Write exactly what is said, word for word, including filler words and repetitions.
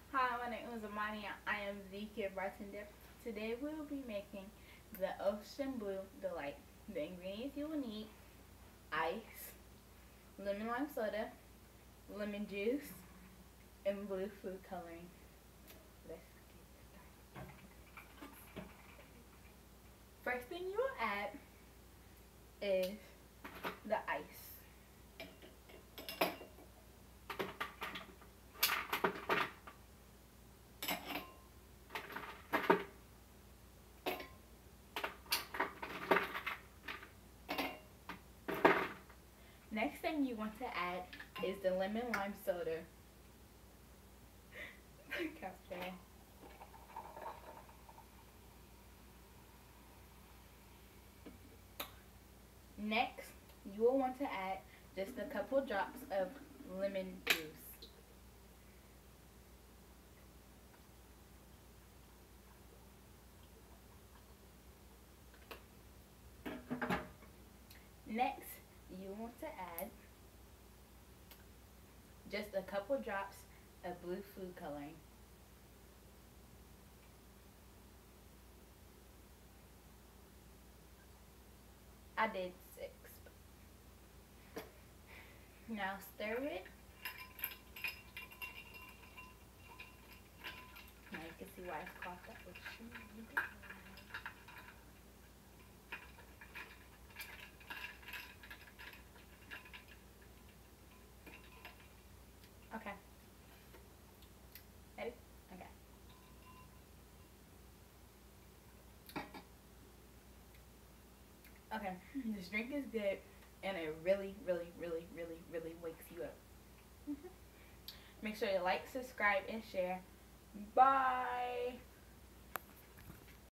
Hi, my name is Amani. I am the Kid Bartender. Today we will be making the Ocean Blue Delight. The ingredients you will need: ice, lemon lime soda, lemon juice, and blue food coloring. Let's get started. First thing you will add is the ice. Next thing you want to add is the lemon lime soda. Next, you will want to add just a couple drops of lemon juice. Next, you want to add just a couple drops of blue food coloring. I did six. Now stir it. Now you can see why it's called that. Okay. Ready? Okay. Okay. This drink is good, and it really, really, really, really, really wakes you up. Mm-hmm. Make sure you like, subscribe, and share. Bye.